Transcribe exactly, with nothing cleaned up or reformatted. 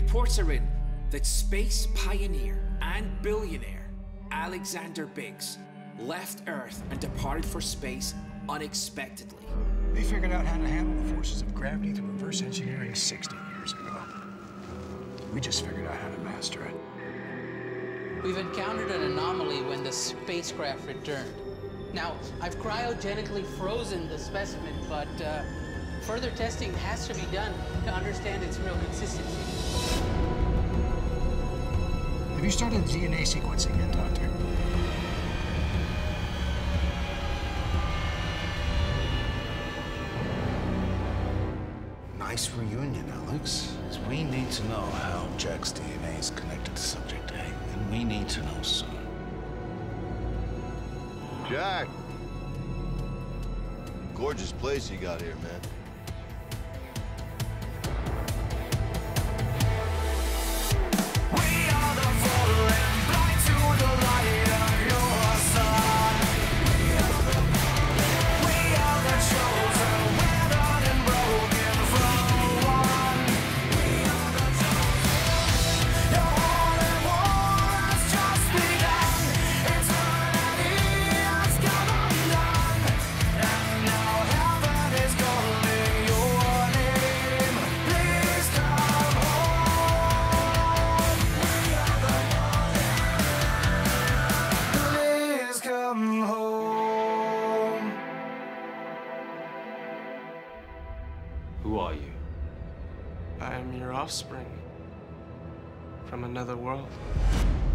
Reports are in that space pioneer and billionaire Alexander Biggs left Earth and departed for space unexpectedly. They figured out how to handle the forces of gravity through reverse engineering sixty years ago. We just figured out how to master it. We've encountered an anomaly when the spacecraft returned. Now, I've cryogenically frozen the specimen, but uh, further testing has to be done to understand its real consistency. Have you started D N A sequencing yet, Doctor? Nice reunion, Alex. We need to know how Jack's D N A is connected to Subject A, and we need to know soon. Jack! Gorgeous place you got here, man. Who are you? I am your offspring from another world.